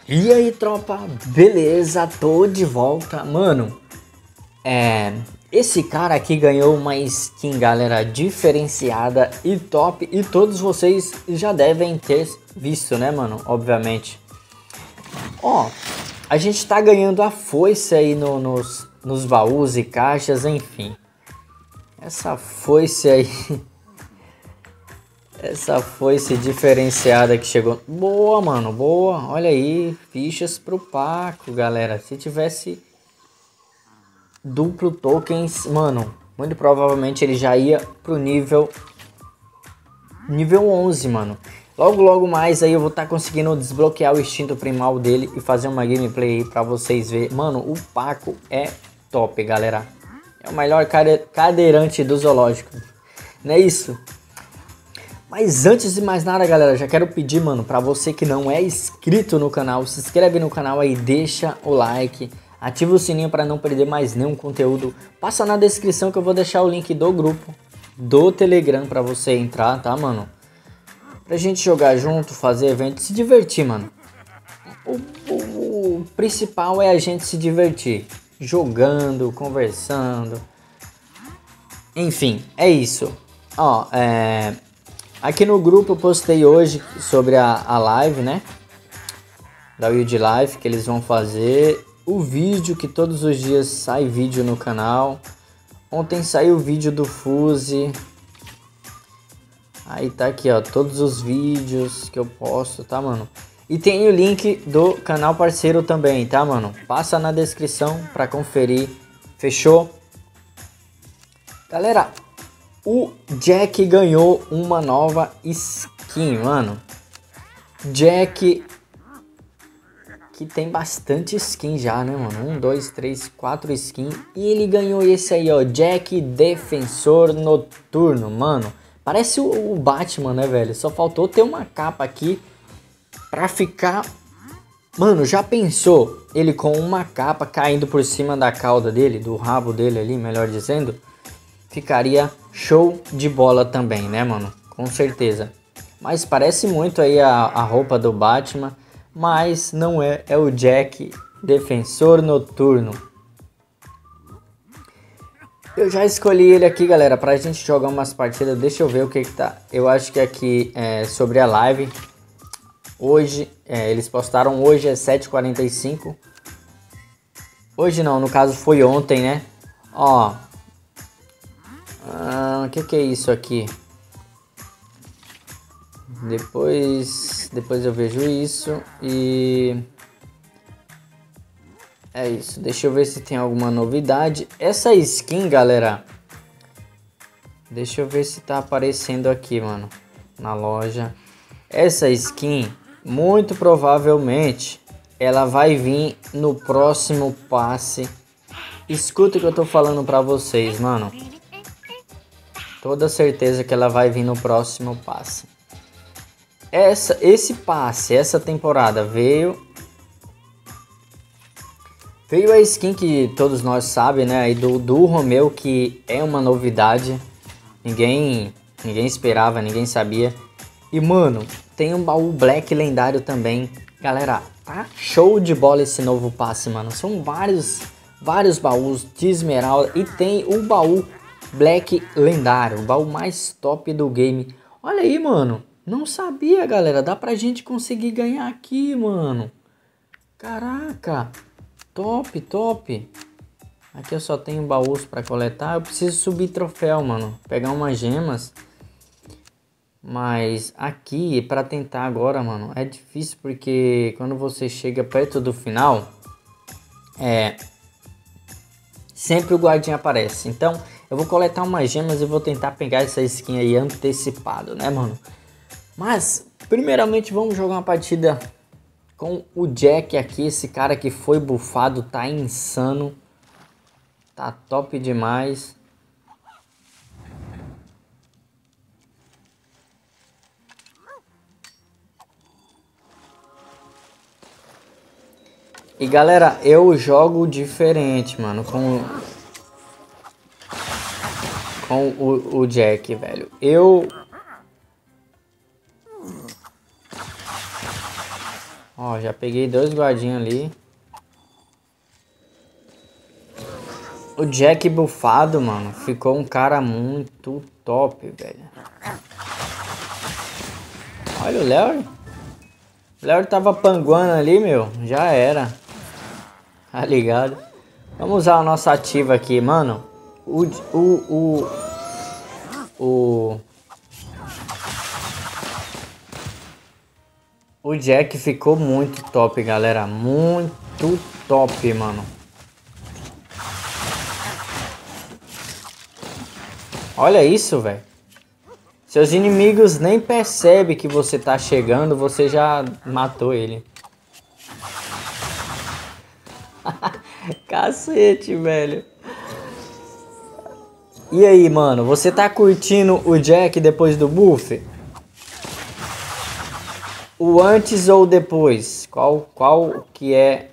E aí, tropa, beleza? Tô de volta, mano. Esse cara aqui ganhou uma skin, galera, diferenciada e top, e todos vocês já devem ter visto, né, mano? Obviamente. Ó, a gente tá ganhando a foice aí nos baús e caixas, enfim. Essa foice aí, essa foice diferenciada que chegou. Boa, mano, boa. Olha aí, fichas pro Paco, galera. Se tivesse duplo tokens, mano, muito provavelmente ele já ia pro nível 11, mano. Logo mais aí eu vou estar conseguindo desbloquear o instinto primal dele e fazer uma gameplay aí pra vocês verem. Mano, o Paco é top, galera. É o melhor cadeirante do zoológico. Não é isso? Mas antes de mais nada, galera, já quero pedir, mano, pra você que não é inscrito no canal, se inscreve no canal aí, deixa o like. Ativa o sininho para não perder mais nenhum conteúdo. Passa na descrição que eu vou deixar o link do grupo do Telegram para você entrar, tá, mano? Pra gente jogar junto, fazer evento, se divertir, mano. O principal é a gente se divertir. Jogando, conversando. Enfim, é isso. Ó, aqui no grupo eu postei hoje sobre a live, né? Da Wild Life que eles vão fazer. O vídeo, que todos os dias sai vídeo no canal. Ontem saiu o vídeo do Fuse. Aí tá aqui, ó, todos os vídeos que eu posto, tá, mano? E tem o link do canal parceiro também, tá, mano? Passa na descrição pra conferir. Fechou? Galera, o Jack ganhou uma nova skin, mano. Jack, que tem bastante skin já, né, mano? 1, 2, 3, 4 skins. E ele ganhou esse aí, ó, Jack Defensor Noturno, mano. Parece o Batman, né, velho? Só faltou ter uma capa aqui pra ficar... Mano, já pensou ele com uma capa caindo por cima da cauda dele, do rabo dele ali, melhor dizendo? Ficaria show de bola também, né, mano? Com certeza. Mas parece muito aí a roupa do Batman. Mas não é, é o Jack Defensor Noturno. Eu já escolhi ele aqui, galera, pra gente jogar umas partidas. Deixa eu ver o que tá. Eu acho que aqui é sobre a live. Hoje, eles postaram hoje é 7h45. Hoje não, no caso foi ontem, né? Ó. O que é isso aqui? Depois eu vejo isso e é isso. Deixa eu ver se tem alguma novidade. Essa skin, galera, deixa eu ver se tá aparecendo aqui, mano, na loja. Essa skin, muito provavelmente, ela vai vir no próximo passe. Escuta o que eu tô falando pra vocês, mano. Toda certeza que ela vai vir no próximo passe. Esse passe, essa temporada veio a skin que todos nós sabem, né, aí do Romeu, que é uma novidade, ninguém esperava, ninguém sabia. E mano, tem um baú Black lendário também, galera, tá show de bola esse novo passe, mano. São vários baús de esmeralda e tem o baú Black lendário, o baú mais top do game. Olha aí, mano. Não sabia, galera. Dá pra gente conseguir ganhar aqui, mano. Caraca. Top, top. Aqui eu só tenho baús pra coletar. Eu preciso subir troféu, mano. Pegar umas gemas. Mas aqui, pra tentar agora, mano, é difícil porque quando você chega perto do final, sempre o guardinha aparece. Então, eu vou coletar umas gemas e vou tentar pegar essa skin aí antecipado, né, mano? Mas, primeiramente, vamos jogar uma partida com o Jack aqui. Esse cara que foi bufado, tá insano. Tá top demais. E, galera, eu jogo diferente, mano, com o Jack, velho. Ó, já peguei 2 guardinhas ali. O Jack bufado, mano, ficou um cara muito top, velho. Olha o Léo. O Léo tava panguando ali, meu. Já era. Tá ligado? Vamos usar a nossa ativa aqui, mano. O Jack ficou muito top, galera. Muito top, mano. Olha isso, velho. Seus inimigos nem percebem que você tá chegando, você já matou ele. Cacete, velho. E aí, mano, você tá curtindo o Jack depois do buff? O antes ou depois? Qual que é...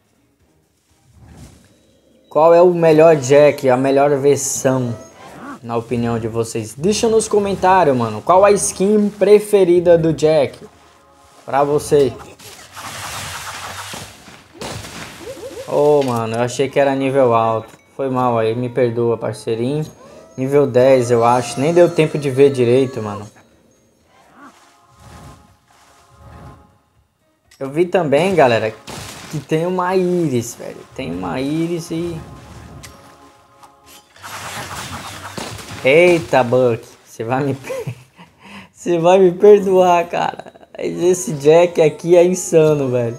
Qual é o melhor Jack, a melhor versão, na opinião de vocês? Deixa nos comentários, mano. Qual a skin preferida do Jack pra você? Oh, mano, eu achei que era nível alto. Foi mal aí, me perdoa, parceirinho. Nível 10, eu acho. Nem deu tempo de ver direito, mano. Eu vi também, galera, que tem uma Iris, velho. Tem uma Iris e... Eita, Buck. Você vai me... Você vai me perdoar, cara. Esse Jack aqui é insano, velho.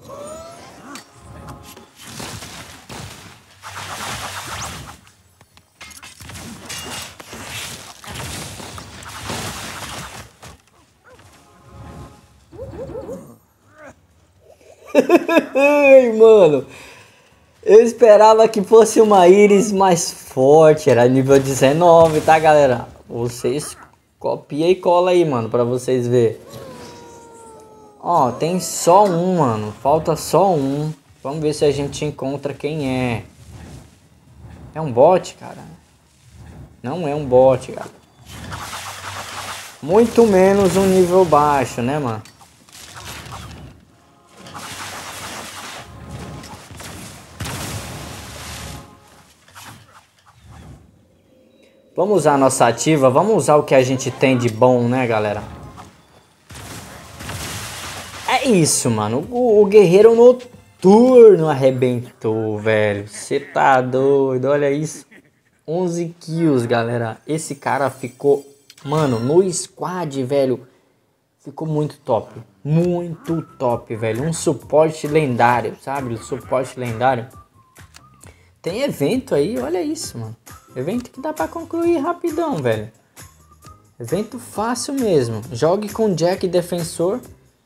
Ai, mano. Eu esperava que fosse uma Iris mais forte. Era nível 19, tá, galera? Vocês copia e cola aí, mano, pra vocês verem. Ó, tem só um, mano. Falta só um. Vamos ver se a gente encontra quem é. É um bot, cara? Não é um bot, cara. Muito menos um nível baixo, né, mano? Vamos usar a nossa ativa, vamos usar o que a gente tem de bom, né, galera? É isso, mano. O guerreiro noturno arrebentou, velho. Você tá doido, olha isso. 11 kills, galera. Esse cara ficou, mano, no squad, velho. Ficou muito top. Muito top, velho. Um suporte lendário, sabe? O suporte lendário. Tem evento aí, olha isso, mano. Evento que dá pra concluir rapidão, velho. Evento fácil mesmo. Jogue com Jack Defensor.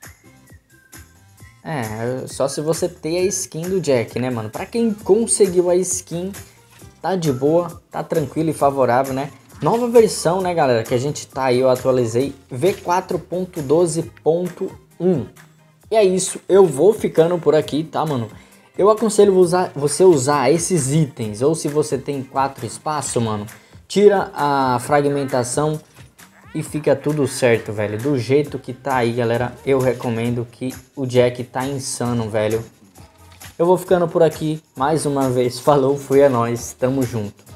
É, só se você ter a skin do Jack, né, mano? Pra quem conseguiu a skin, tá de boa, tá tranquilo e favorável, né? Nova versão, né, galera, que a gente tá aí, eu atualizei, V4.12.1. E é isso, eu vou ficando por aqui, tá, mano? Eu aconselho você usar esses itens, ou se você tem 4 espaços, mano, tira a fragmentação e fica tudo certo, velho. Do jeito que tá aí, galera, eu recomendo que o Jack tá insano, velho. Eu vou ficando por aqui, mais uma vez, falou, fui, é nóis, tamo junto.